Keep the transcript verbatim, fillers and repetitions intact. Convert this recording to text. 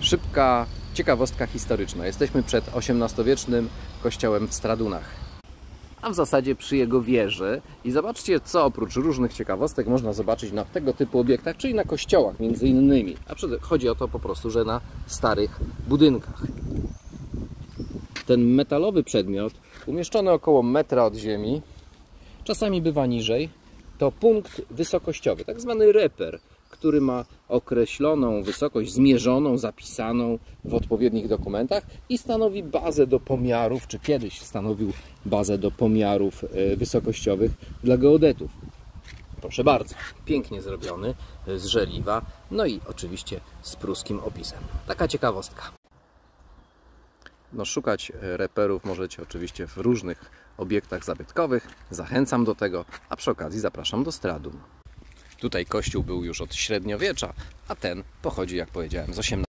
Szybka ciekawostka historyczna. Jesteśmy przed osiemnastowiecznym kościołem w Stradunach, a w zasadzie przy jego wieży. I zobaczcie, co oprócz różnych ciekawostek można zobaczyć na tego typu obiektach, czyli na kościołach między innymi. A chodzi o to po prostu, że na starych budynkach. Ten metalowy przedmiot, umieszczony około metra od ziemi, czasami bywa niżej, to punkt wysokościowy, tak zwany reper, który ma określoną wysokość zmierzoną, zapisaną w odpowiednich dokumentach i stanowi bazę do pomiarów, czy kiedyś stanowił bazę do pomiarów wysokościowych dla geodetów. Proszę bardzo, pięknie zrobiony, z żeliwa, no i oczywiście z pruskim opisem. Taka ciekawostka. No, szukać reperów możecie oczywiście w różnych obiektach zabytkowych. Zachęcam do tego, a przy okazji zapraszam do Stradun. Tutaj kościół był już od średniowiecza, a ten pochodzi, jak powiedziałem, z osiemnastego wieku.